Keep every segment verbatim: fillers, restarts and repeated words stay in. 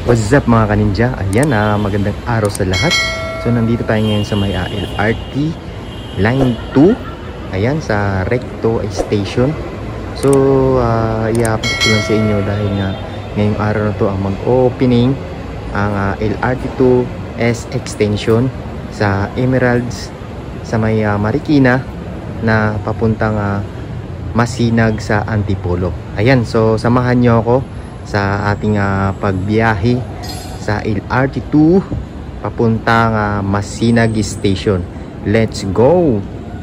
What's up mga kaninja? Ayan, uh, magandang araw sa lahat. So nandito tayo ngayon sa may uh, L R T Line two. Ayan, sa Recto Station. So uh, i-update ko lang sa inyo dahil nga ngayong araw na to ang mag-opening ang uh, L R T two S Extension sa Emeralds sa may uh, Marikina na papuntang uh, Masinag sa Antipolo. Ayan, so samahan nyo ako sa ating uh, pagbiyahe sa L R T two papuntang uh, Masinag Station. Let's go!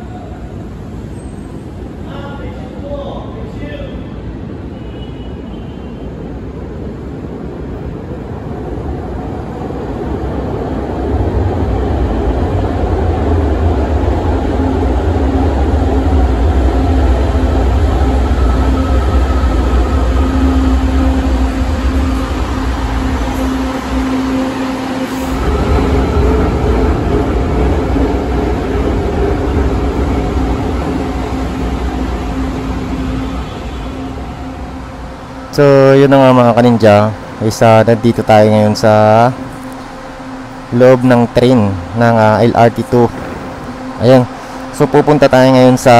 So yun na nga mga kaninja, is uh, nandito tayo ngayon sa loob ng train ng uh, L R T two. Ayan, so pupunta tayo ngayon sa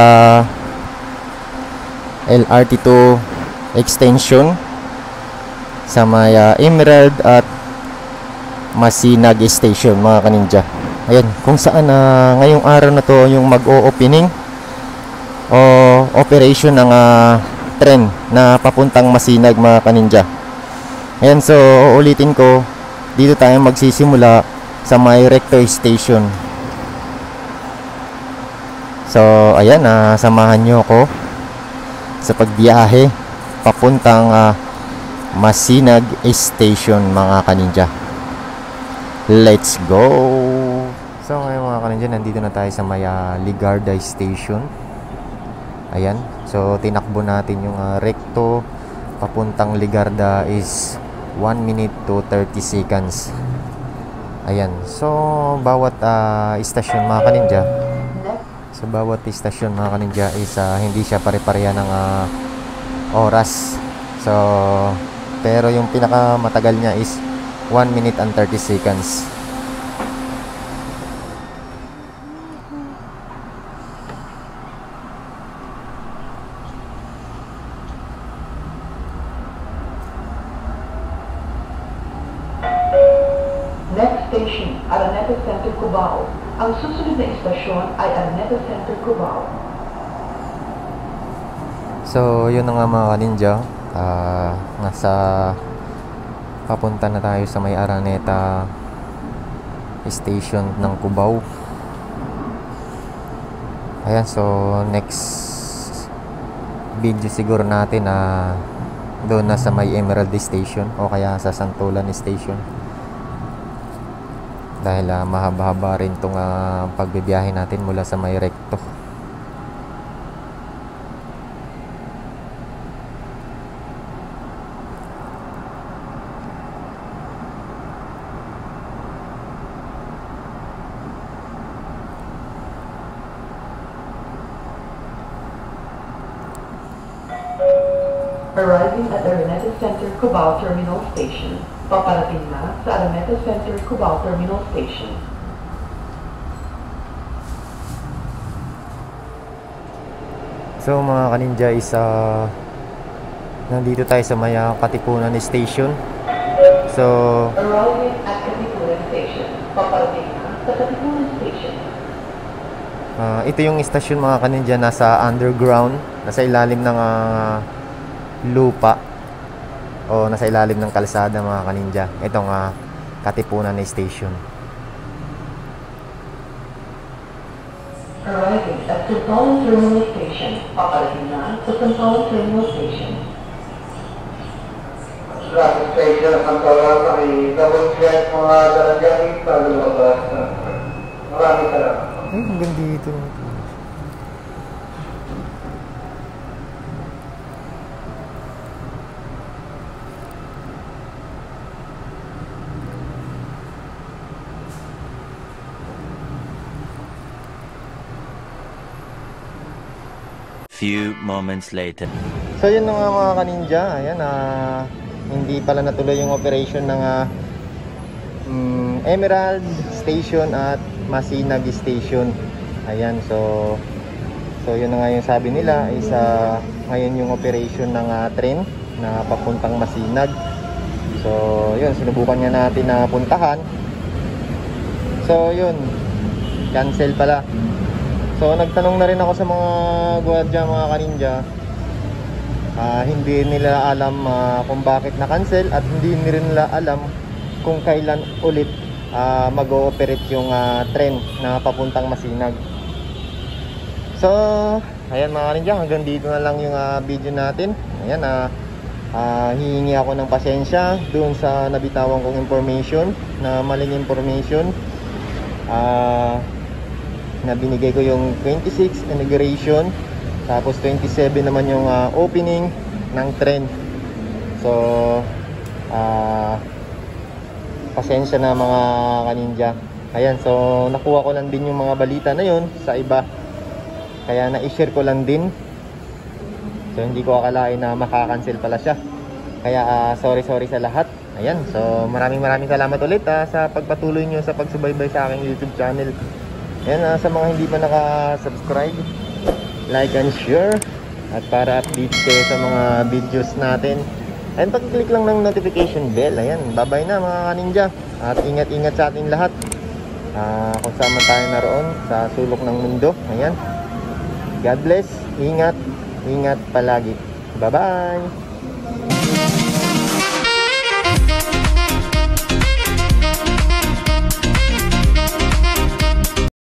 L R T two Extension sa may uh, Emerald at Masinag Station mga kaninja. Ayan, kung saan uh, ngayong araw na to yung mag-o-opening o operation ng uh, tren na papuntang Masinag mga kaninja. Ayan, so uulitin ko, dito tayo magsisimula sa may Recto Station. So ayan, uh, samahan nyo ako sa pagbiyahe papuntang uh, Masinag Station mga kaninja. Let's go! So ngayon mga kaninja, nandito na tayo sa may uh, Ligarda Station. Ayan, so tinakbo natin yung uh, Recto papuntang Ligarda is one minute to thirty seconds. Ayan, so bawat uh, istasyon mga kaninja, so bawat istasyon mga kaninja is uh, hindi siya pare-pareha ng uh, oras. So pero yung pinakamatagal niya is one minute and thirty seconds. Next station, Araneta Center, Cubao. Ang susunod na istasyon ay Araneta Center, Cubao. So yun na nga mga kaninja, uh, nasa papunta na tayo sa may Araneta Station ng Cubao. Ayan, so next video siguro natin na uh, doon na sa may Emerald Station o kaya sa Santolan Station. Dahil uh, mahaba-haba rin itong uh, pagbibiyahe natin mula sa may Recto. Arriving at Araneta Center, Cubao Terminal Station. Paparating na sa Araneta Center, Cubao Terminal Station. So mga kaninja, is uh, nandito tayo sa may uh, Katipunan Station. So Arriving at Katipunan Station. Paparating na sa Katipunan Station. uh, ito yung istasyon mga kaninja, nasa underground, nasa ilalim ng uh, lupa o nasa ilalim ng kalsada mga kaninja. Itong uh, Katipunan Station. Arriving at Santolan Terminal Station. Paparating na sa Santolan Terminal Station. Traffic station ng Santolan, double check mga dalagyan bago lumabas. Maraming salamat. Ay, hanggang dito. Few moments later. So yun na nga mga kaninja, ayan, ah, hindi pala natuloy yung operation ng uh, um, Emerald Station at Masinag Station. Ayan, so so yun na nga yung sabi nila is uh, ngayon yung operation ng uh, train na papuntang Masinag. So yun, sinubukan nga natin na puntahan. So yun, cancel pala. So nagtanong na rin ako sa mga gwardiya, mga kaninja. Uh, hindi nila alam uh, kung bakit na-cancel at hindi rin nila alam kung kailan ulit uh, mag-ooperate yung uh, tren na papuntang Masinag. So ayan mga kaninja, hanggang dito na lang yung uh, video natin. Ayan, uh, uh, hihingi ako ng pasensya doon sa nabitawan kong information, na maling information. Uh, na binigay ko yung twenty-six inauguration, tapos twenty-seven naman yung uh, opening ng tren. So uh, pasensya na mga kaninja. Ayan, so nakuha ko lang din yung mga balita na yun sa iba, kaya na-share ko lang din. So hindi ko akalain na makakancel pala siya, kaya uh, sorry sorry sa lahat. Ayan, so maraming maraming salamat ulit uh, sa pagpatuloy nyo sa pagsubaybay sa aking YouTube channel. Ayan, uh, sa mga hindi pa naka-subscribe, like and share, at para update kayo sa mga videos natin. And pag-click lang ng notification bell. Ayan, bye-bye na mga kaninja. At ingat-ingat sa ating lahat, uh, kung saan man tayo naroon sa sulok ng mundo. Ayan, God bless, ingat, ingat palagi. Bye-bye!